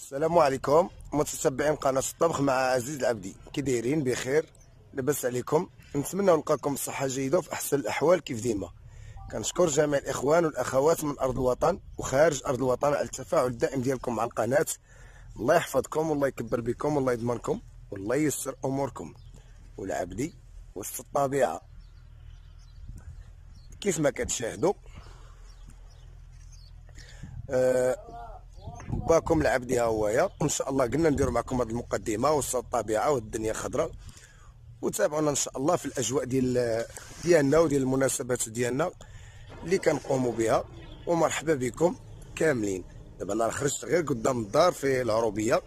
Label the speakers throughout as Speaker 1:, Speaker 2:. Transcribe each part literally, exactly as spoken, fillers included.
Speaker 1: السلام عليكم متتبعين قناة الطبخ مع عزيز العبدي. كي دايرين؟ بخير، لاباس عليكم؟ نتمنى نلقاكم بصحة جيدة وفي أحسن الأحوال كيف ديما. كنشكر جميع الإخوان والأخوات من أرض الوطن وخارج أرض الوطن على التفاعل الدائم ديالكم مع القناة. الله يحفظكم والله يكبر بكم والله يضمنكم والله ييسر أموركم. والعبدي وسط الطبيعة كيف ما كتشاهدوا. أه باكم العبدي ها هويا. ان شاء الله قلنا نديروا معكم هذه المقدمه وسط الطبيعه والدنيا خضراء، وتابعونا ان شاء الله في الاجواء ديال ديالنا وديال المناسبات ديالنا اللي كنقوموا بها. ومرحبا بكم كاملين. دابا انا خرجت غير قدام الدار في العروبيه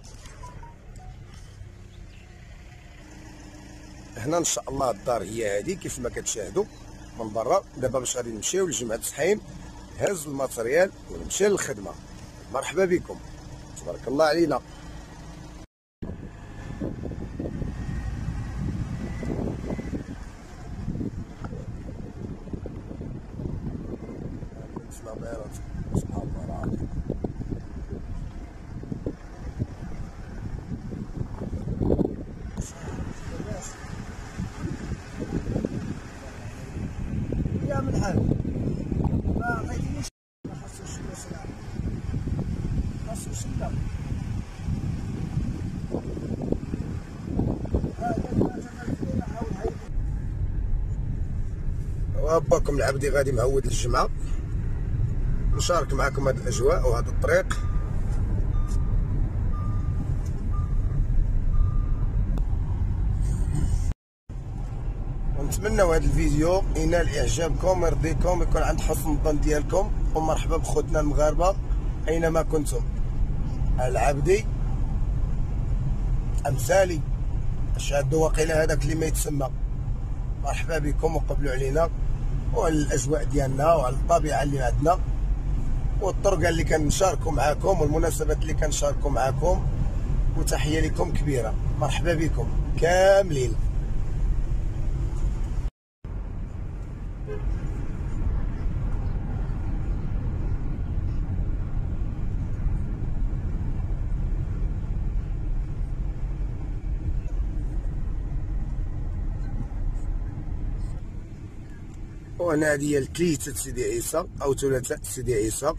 Speaker 1: هنا. ان شاء الله الدار هي هذه كيف ما كتشاهدوا من برا. دابا باش غادي نمشيو لجمعة سحيم هز الماتريال ونمشي للخدمه. مرحبا بكم، تبارك الله علينا. سبحان الله العظيم. يا من الحال ما عطيتنيش، ما خصوش مثلا خصوش لا واباكم العبدي غادي معود للجمعة نشارك معكم هذه الاجواء وهذا الطريق. ونتمنوا هذا الفيديو ينال اعجابكم ويرضيكم، يكون عند حسن الظن ديالكم. ومرحبا بخوتنا المغاربه اينما كنتم. العبدي امثالي شادوا وقيله هذاك اللي ما يتسمى. مرحبا بكم وقبلوا علينا وعلى الاجواء ديالنا وعلى الطبيعه اللي عندنا والطرق اللي كنشاركوا معاكم والمناسبات اللي كنشاركوا معاكم. وتحيه لكم كبيره. مرحبا بكم كاملين. وهنا هذه هي الكليتة سيدي عيسى او ثلاثاء سيدي عيسى.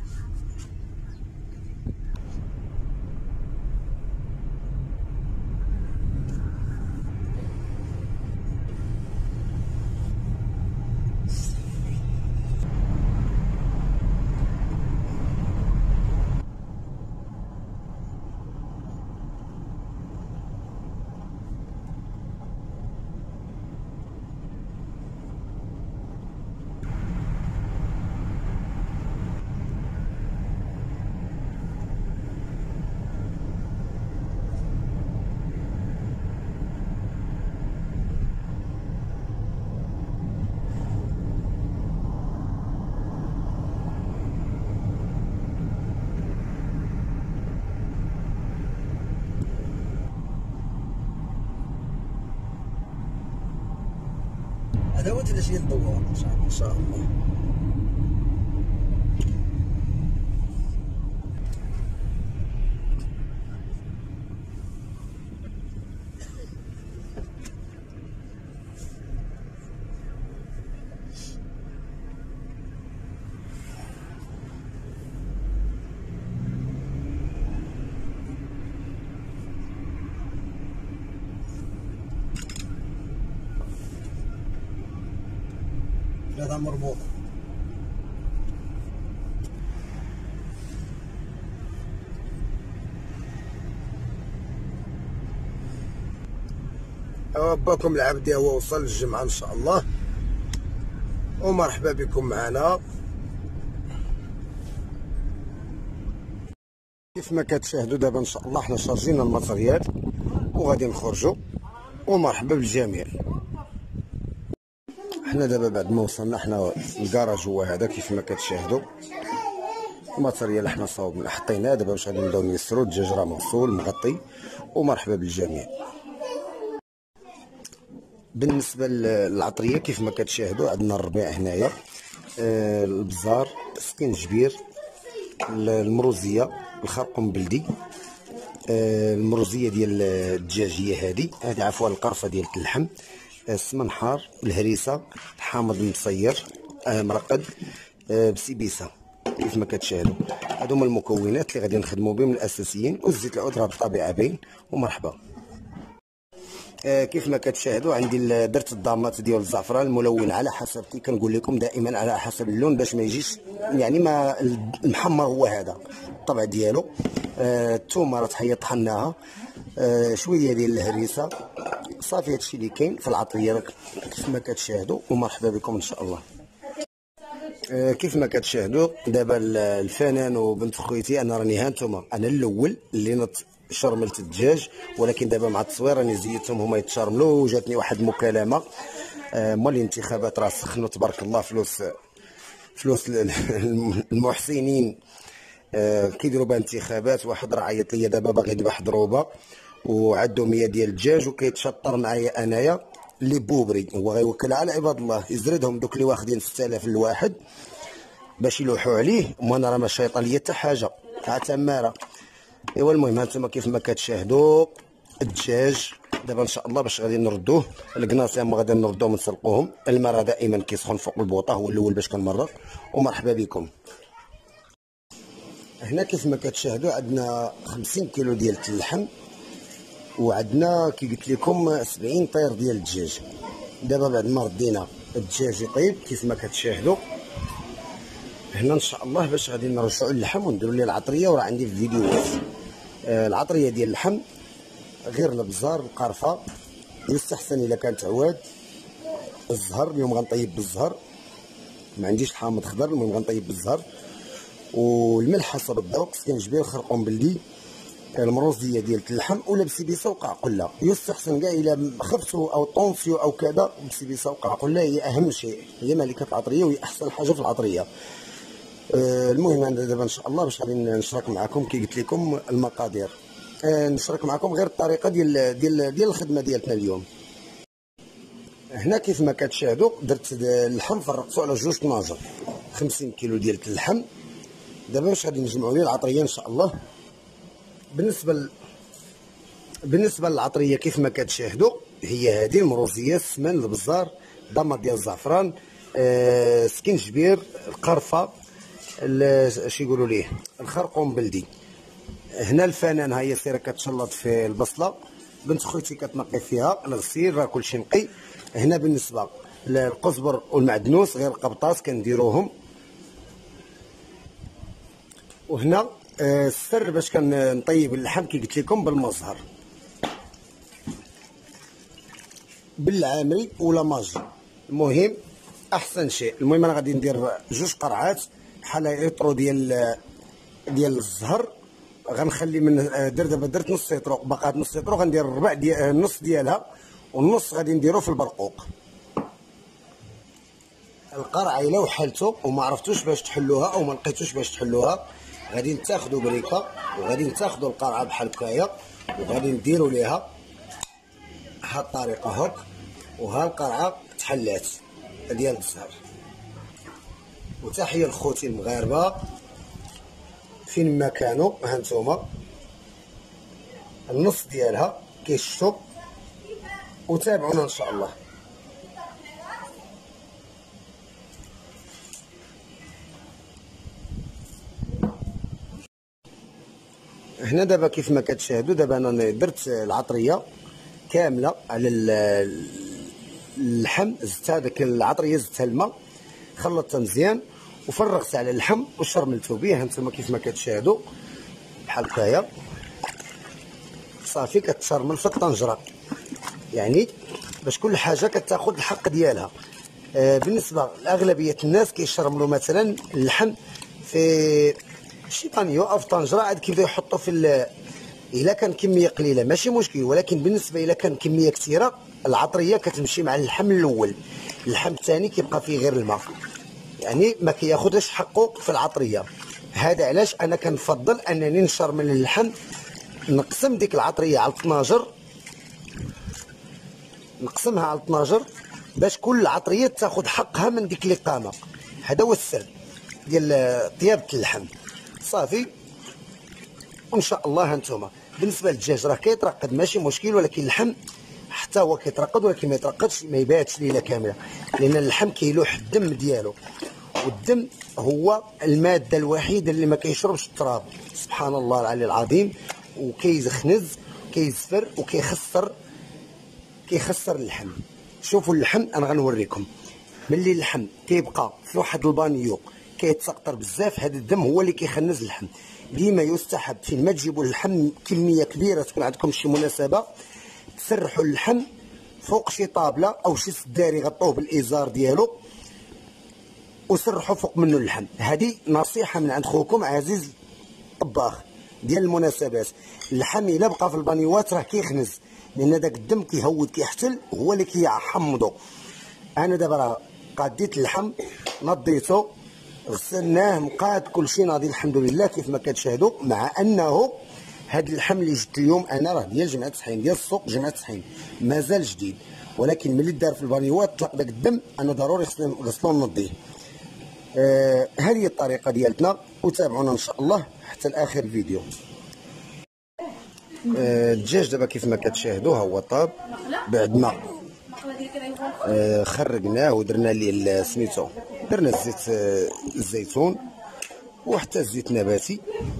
Speaker 1: هذا هو تلاشي الدوار ان شاء الله. ان شاء الله هذا مربوط. باكم العبدي هو وصل للجمعة ان شاء الله. ومرحبا بكم معنا. كيف ما كتشاهدوا دابا ان شاء الله حنا شارجينا الماتريال وغادي نخرجوا. ومرحبا بالجميع. حنا دابا بعد ما وصلنا حنا الكراج هو هذا كيف ما كتشاهدوا. الماتريال حنا صاوبنا حطيناه دابا باش غادي نبداو نيسروا. الدجاج راه مغسول مغطي. ومرحبا بالجميع. بالنسبه للعطريه كيف ما كتشاهدوا عندنا الربيع هنايا، آه البزار، سكينجبير، المروزيه، الخرقوم بلدي،
Speaker 2: آه المرزيه ديال الدجاج هي هذه هذه عفوا القرفه ديال اللحم، السمن حار، الهريسه، حامض مصير، آه مرقد، آه بسيبيسه. كيف ما كتشاهدوا هادو هما المكونات اللي غادي نخدموا بهم الاساسيين، والزيت العود راه بالطبيعه باين. ومرحبا. آه كيف ما كتشاهدوا عندي درت الضامات ديال الزعفران الملون على حسب، كي كنقول لكم دائما على حسب اللون باش ما يجيش يعني ما المحمر هو هذا الطبع ديالو. آه الثومه راه هي طحناها، آه شويه ديال الهريسه، صافي هادشي اللي كاين في العطريه كيف ما كتشاهدوا. ومرحبا بكم ان شاء الله. آه كيف ما كتشاهدوا دابا الفنان وبنت خويتي، انا راني ها نتوما انا الاول اللي نط شرملت الدجاج، ولكن دابا مع التصوير راني زيدتهم هما يتشرملوا. وجاتني واحد المكالمه آه مال الانتخابات راه سخنوا تبارك الله، فلوس فلوس المحسنين آه كيديروا بها انتخابات. واحد راه عيط ليا دابا باغي يذبح ضروبه وعندو مية ديال الدجاج وكيتشطر معايا انايا اللي بوبري، هو غيوكلها على عباد الله يزردهم دوك اللي واخدين ستة آلاف للواحد باش يلوحوا عليه. وانا راه ما شايطه ليا حتى حاجه تاع تماره. ايوا المهم هانتوما كيف ما كتشاهدوا الدجاج دابا ان شاء الله باش غادي نردوه. الكناصيام غادي نردوهم نسلقوهم، الماء راه دائما كيسخن فوق البوطه، هو الاول باش كنمرق. ومرحبا بكم. هنا كيف ما كتشاهدوا عندنا خمسين كيلو ديال اللحم، وعندنا كي قلت لكم سبعين طير ديال الدجاج. دابا بعد ما ردينا الدجاج يطيب كيف ما كتشاهدوا هنا ان شاء الله باش غادي نرجعوا اللحم ونديروا ليه العطريه. وراه عندي في الفيديوهات آه العطريه ديال اللحم غير البزار القرفه، يستحسن الا كانت عواد. الزهر اليوم غنطيب بالزهر، ما عنديش حامض خضر، المهم غنطيب بالزهر. والملح حسب الذوق، سكنجبير، خرقوم بلدي، المروزيه ديال اللحم ولا بسيبيسه وقعقله. يستحسن كاع الا خفتو او طونسيو او كذا بسيبيسه وقعقله هي اهم شيء، هي ملكه العطريه وهي احسن حاجه في العطريه. آه المهم انا دابا ان شاء الله باش غادي نشارك معكم كي قلت لكم المقادير. آه نشارك معكم غير الطريقه ديال ديال ديال الخدمه ديالتنا اليوم. هنا كيف ما كتشاهدوا درت اللحم فرقته على جوج طناجر، خمسين كيلو ديال اللحم. دابا باش غادي نجمعوا ليه العطريه ان شاء الله. بالنسبه ل... بالنسبه للعطريه كيف ما كتشاهدوا هي هذه المروزيه، السمن، البزار، ضمه ديال الزعفران، آه سكنجبير، القرفه، اش يقولوا ليه الخرقوم بلدي. هنا الفنان ها هي سيره كتشلط في البصله، بنت خويتي كتنقي فيها الغسيل راه كلشي نقي. هنا بالنسبه للقزبر والمعدنوس غير القبطاس كنديروهم. وهنا آه السر باش كنطيب اللحم كي قلت لكم بالمزهر، بالعامري ولا ماجي، المهم احسن شيء. المهم انا غادي ندير جوج قرعات بحال ايطرو ديال ديال الزهر، غنخلي من در دابا درت نص ايطرو، بقات نص ايطرو، غندير الربع ديال النص ديالها، والنص غادي نديرو في البرقوق. القرعه الا وحلتو وما عرفتوش باش تحلوها او ما لقيتوش باش تحلوها، غادي تاخذوا بريكه وغادي تاخذوا القرعه بحال هكايا وغادي نديروا ليها بهاد الطريقه هاك، وها القرعه تحلات ديال الزهر. وتحيه لخوتي المغاربه فين ما كانوا، ها نتوما النص ديالها كيشطب. وتابعونا ان شاء الله. هنا دابا كيف ما كتشاهدوا دابا انا درت العطريه كامله على اللحم، زدتها داك العطريه زدتها الماء، خلطتها مزيان وفرغت على اللحم وشرملتو به. هانتوما كيف ما كتشاهدوا بحال هكايا صافي كتشرمل في الطنجره، يعني باش كل حاجه كتاخذ الحق ديالها. آه بالنسبه لاغلبيه الناس كيشرملوا مثلا اللحم في شي بانيو او في طنجره عاد كيبداو يحطوا في الا كان كميه قليله ماشي مشكل، ولكن بالنسبه الا كان كميه كثيره العطريه كتمشي مع اللحم الاول، اللحم الثاني كيبقى فيه غير الماء، يعني ما كياخذش حقه في العطريه. هذا علاش انا كنفضل انني نشرمل اللحم، نقسم ديك العطريه على اثناش، نقسمها على اثناش باش كل عطريه تاخذ حقها من ديك الاقامه. هذا هو السر ديال طيابه اللحم. صافي وان شاء الله هانتوما بالنسبه للدجاج راه كيترقد ماشي مشكل، ولكن اللحم حتى هو كيترقد، ولكن ما يترقدش ما يباتش ليله كامله، لان اللحم كيلوح الدم ديالو، والدم هو الماده الوحيده اللي ما كيشربش التراب، سبحان الله العلي العظيم، وكيزخنز كيزفر وكيخسر كيخسر اللحم. شوفوا اللحم انا غنوريكم، ملي اللحم كيبقى في واحد البانيو كيتسقطر بزاف، هذا الدم هو اللي كيخنز اللحم. ديما يستحب فين ما تجيبوا اللحم كميه كبيره تكون عندكم شي مناسبه، تسرحوا اللحم فوق شي طابله او شي سداري غطوه بالازار ديالو وسرحوا فوق منه اللحم. هذه نصيحه من عند خوكم عزيز طباخ ديال المناسبات. اللحم الا بقى في البانيوات راه كيخنز، لان داك الدم كيهود كيحتل هو اللي كيحمضو. انا دابا راه قاديت اللحم نضيته غسلناه مقاد كلشي ناضي الحمد لله كيف ما كتشاهدوا، مع انه هاد اللحم اللي جبت اليوم انا راه ديال جمعيه صحين، ديال السوق جمعيه صحين، مازال جديد، ولكن ملي دار في البانيوات طلق داك الدم انا ضروري غسلو ونضيه. آه هذه هي الطريقه ديالتنا، وتابعونا ان شاء الله حتى لاخر الفيديو. آه الدجاج دابا كيف ما كتشاهدوا ها هو طاب بعد ما آه خرجناه ودرنا ليه سميتو درنا الزيت آه الزيتون وحتى الزيت النباتي.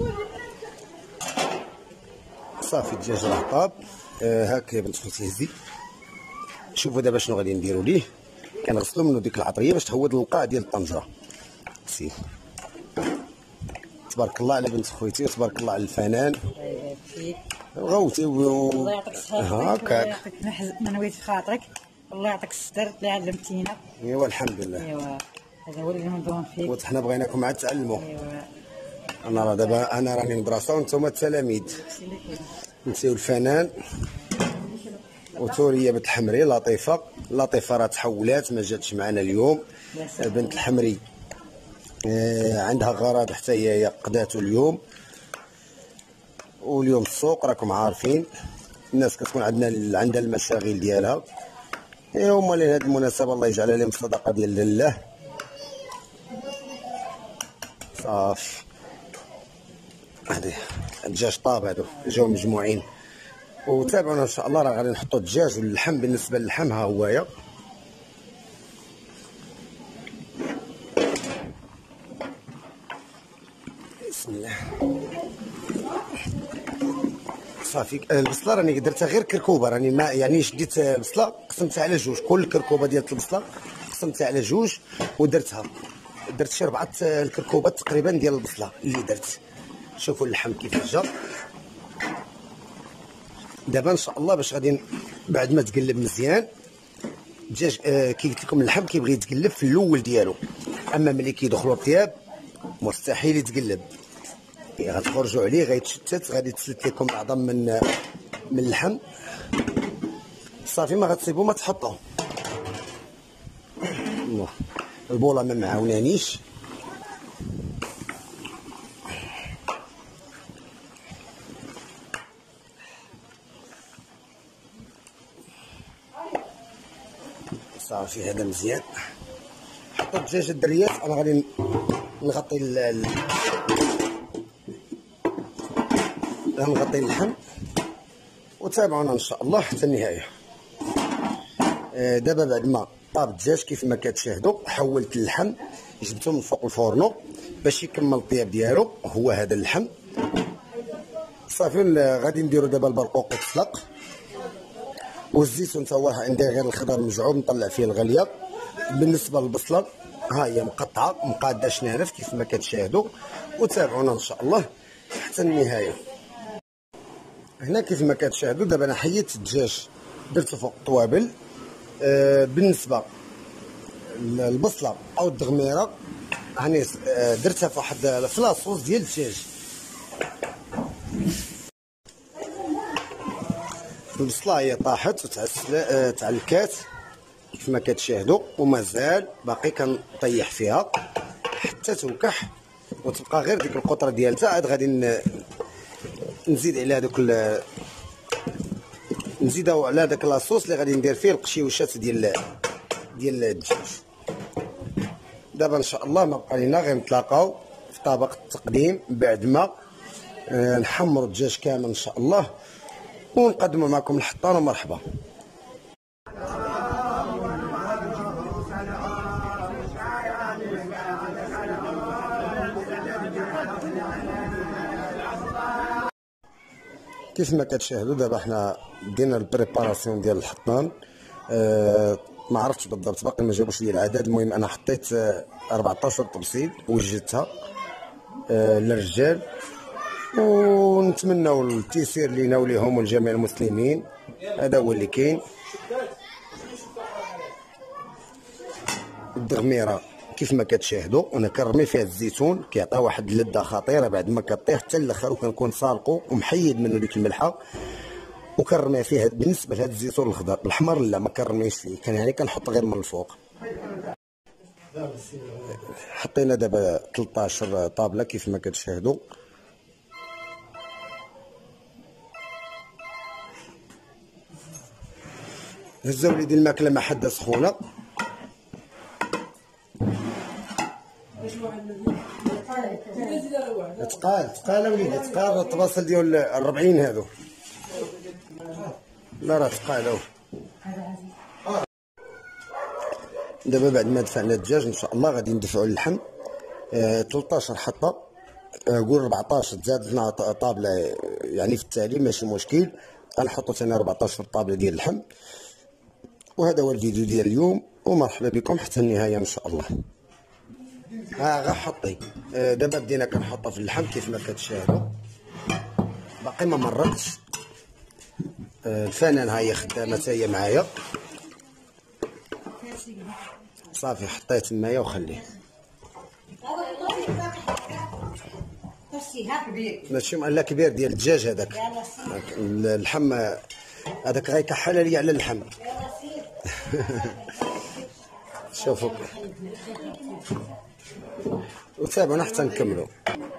Speaker 2: صافي الدجاج راه طاب. آه هاك يا بنت خوتي هزي. شوفوا دابا شنو غادي نديرو ليه، كنغسلو منو ديك العطريه باش تهود القاع ديال الطنجره. سي تبارك الله على بنت خويتي، وتبارك الله على الفنان غوتي و...
Speaker 3: الله يعطيك الصحة،
Speaker 2: هاكاك
Speaker 3: الله يعطيك ما نويت في خاطرك، الله يعطيك الستر اللي علمتينا.
Speaker 2: ايوا الحمد لله.
Speaker 3: ايوا هذا هو اللي نظن فيك،
Speaker 2: وحنا بغيناكم عاد تعلموا.
Speaker 3: ايوا
Speaker 2: انا راه دابا انا راني مدرسه وانتم التلاميذ. انت والفنان وتوريه بنت الحمري لطيفه، لطيفه راه تحولات ما جاتش معنا اليوم. بنت الحمري آه عندها غرض حتى هي قداتو اليوم، واليوم السوق راكم عارفين الناس كتكون عندنا عندها المشاغل ديالها. ايوا هما لهاد المناسبه الله يجعلها لهم صدقه ديال الله. صافي هادي الدجاج طاب، هادو جاو مجموعين. وتابعونا ان شاء الله، راه غادي نحطوا الدجاج واللحم. بالنسبه للحم ها هويا بسم الله. صافي البصله راني درتها غير كركوبه، راني ما يعني شديت بصله قسمتها على جوج، كل كركوبه ديال البصله قسمتها على جوج ودرتها، درت شي ربعه الكركوبات تقريبا ديال البصله اللي درت. شوفوا اللحم كيف جا دابا ان شاء الله. باش غادي بعد ما تقلب مزيان الدجاج آه كي قلت لكم اللحم كيبغي يتقلب في الاول ديالو، اما ملي كيدخلوا الطياب مستحيل يتقلب، غتخرجوا عليه غيتشتت، غادي تسلت لكم العظم من من اللحم. صافي ما غتصيبوا ما تحطوه. البوله ما معاونانيش. صافي هذا مزيان. حطوا الدجاج الدريات، انا غادي نغطي ال غنغطي اللحم وتابعونا ان شاء الله حتى النهايه. آه دابا بعد ما طاب الدجاج كيف ما كتشاهدوا حولت اللحم جبته من فوق الفورنو باش يكمل الطياب ديالو، هو هذا اللحم. صافي غادي نديرو دابا البرقوق يتسلق، والزيتون تا هو عندي غير الخضر مجعوب نطلع فيه الغليه. بالنسبه للبصله ها هي مقطعه مقاده شنانف كيف ما كتشاهدوا، وتابعونا ان شاء الله حتى النهايه. هنا كيف ما كتشاهدوا دابا انا حيدت الدجاج درته فوق الطوابل. آه بالنسبه للبصله او الدغميره هاني آه درتها في واحد في لاصوص ديال الدجاج. البصله هي طاحت وتعلكات كيف ما كتشاهدوا، ومازال باقي كنطيح فيها حتى توكح وتبقى غير ديك القطره ديالتها. عاد غادي نزيد عليها دوك نزيدو على داك لاصوص اللي غادي ندير فيه القشيوشات ديال ديال الدجاج. دابا ان شاء الله ما بقى لينا غير نتلاقاو في طبق التقديم بعد ما آه نحمروا الدجاج كامل ان شاء الله ونقدموا معكم الحطان. ومرحبا. كيف ما كتشاهدوا دابا حنا دينا البريباراسيون ديال الحطان. أه ما عرفتش بالضبط، باقي ما جابوش لي العدد. المهم انا حطيت أربعطاش طبسيل وجدتها أه للرجال، ونتمنوا التيسير لينا وليهم ولجميع المسلمين. هذا هو اللي كاين. الدغميره كيف ما كتشاهدوا انا كنرمي فيها الزيتون، كيعطيها واحد اللذه خطيره بعد ما كطيح حتى الاخر، وكنكون سالقو ومحيد منه ديك الملحه، وكنرمي فيها. بالنسبه لهذا الزيتون الخضر الاحمر لا ما كنرميش فيه، كان يعني كنحط غير من الفوق. حطينا دابا ثلاثطاش طابله كيف ما كتشاهدوا. هزوا وليدي الماكله ما حدا سخونه. تقال تقال وليدي تقال. الطباسل ديال الربعين هادو لا راه تقال. دابا بعد ما دفعنا الدجاج ان شاء الله غادي ندفعوا اللحم. آه ثلاثطاش حطه، آه قول أربعطاش تزاد لنا طابله يعني في التالي ماشي مشكل. غنحطوا ثاني أربعطاش طابله ديال اللحم. وهذا هو الفيديو ديال اليوم، ومرحبا بكم حتى النهايه ان شاء الله. ها غا حطي. آه دابا بدينا كنحطها في اللحم كيف ما كتشاهدوا. باقي ما مرقتش. آه الفنان ها هي خدامه حتى هي معايا. صافي حطيت تمايا وخليه. ماشي لا كبير ديال الدجاج هذاك. اللحم هذاك غيكحل لي على اللحم. شوفوا وتابعونا حتى نكملوا.